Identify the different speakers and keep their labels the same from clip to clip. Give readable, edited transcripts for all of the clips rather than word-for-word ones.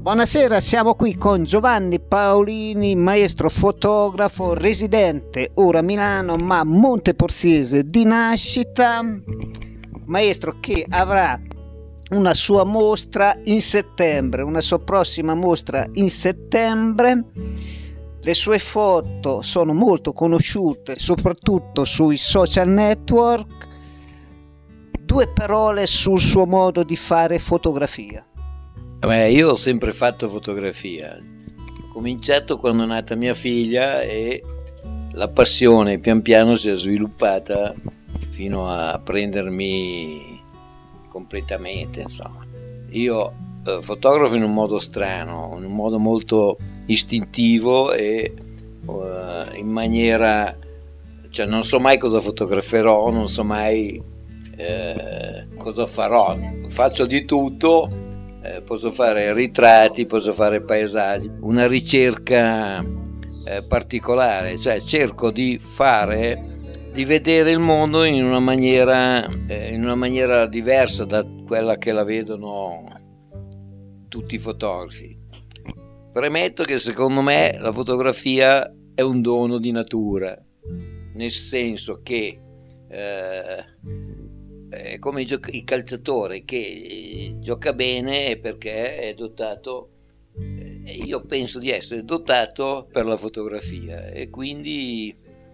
Speaker 1: Buonasera, siamo qui con Giovanni Paolini, maestro fotografo residente ora a Milano ma monteporzese di nascita, maestro che avrà una sua mostra in settembre, una sua prossima mostra in settembre. Le sue foto sono molto conosciute soprattutto sui social network. Due parole sul suo modo di fare fotografia.
Speaker 2: Io ho sempre fatto fotografia, ho cominciato quando è nata mia figlia e la passione pian piano si è sviluppata fino a prendermi completamente, insomma. Io fotografo in un modo strano, in un modo molto istintivo e in maniera, cioè non so mai cosa fotograferò, non so mai cosa farò, faccio di tutto. Posso fare ritratti, posso fare paesaggi, una ricerca particolare, cioè cerco di vedere il mondo in una maniera diversa da quella che la vedono tutti i fotografi. Premetto che secondo me la fotografia è un dono di natura, nel senso che è come il calciatore che gioca bene perché è dotato, io penso di essere dotato per la fotografia e quindi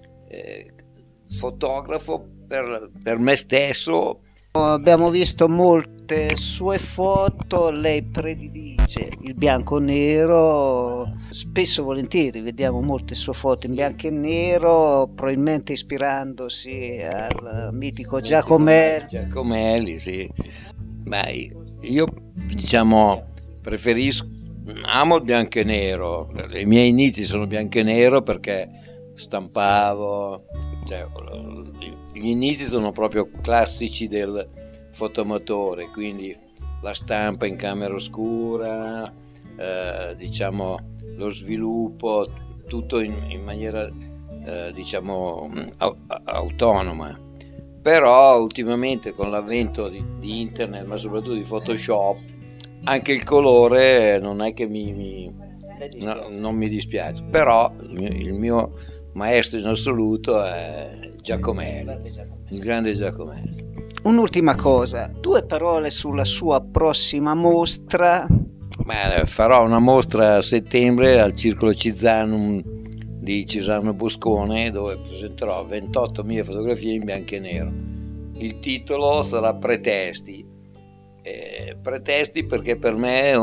Speaker 2: fotografo per me stesso.
Speaker 1: Abbiamo visto molte sue foto, lei predilige il bianco e nero, spesso volentieri vediamo molte sue foto in bianco e nero, probabilmente ispirandosi al mitico Giacomelli.
Speaker 2: Giacomelli, sì. Beh, io diciamo amo il bianco e nero, i miei inizi sono bianco e nero perché stampavo, cioè, gli inizi sono proprio classici del fotoamatore, quindi la stampa in camera oscura, diciamo lo sviluppo, tutto in maniera diciamo autonoma. Però ultimamente con l'avvento di internet, ma soprattutto di Photoshop, anche il colore non è che non mi dispiace, però il mio maestro in assoluto è Giacomelli, il grande Giacomelli.
Speaker 1: Un'ultima cosa, due parole sulla sua prossima mostra.
Speaker 2: Farò una mostra a settembre al Circolo Cizanum di Cesano Boscone, dove presenterò 28 mie fotografie in bianco e nero. Il titolo sarà Pretesti. Pretesti perché per me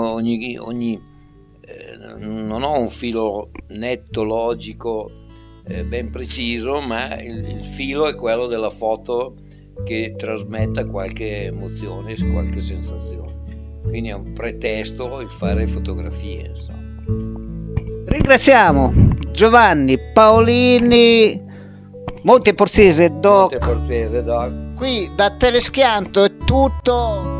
Speaker 2: non ho un filo netto, logico, ben preciso, ma il filo è quello della foto che trasmetta qualche emozione, qualche sensazione. Quindi è un pretesto il fare fotografie, insomma.
Speaker 1: Ringraziamo Giovanni Paolini, monteporzese doc.
Speaker 2: Monteporzese doc.
Speaker 1: Qui da Teleschianto è tutto.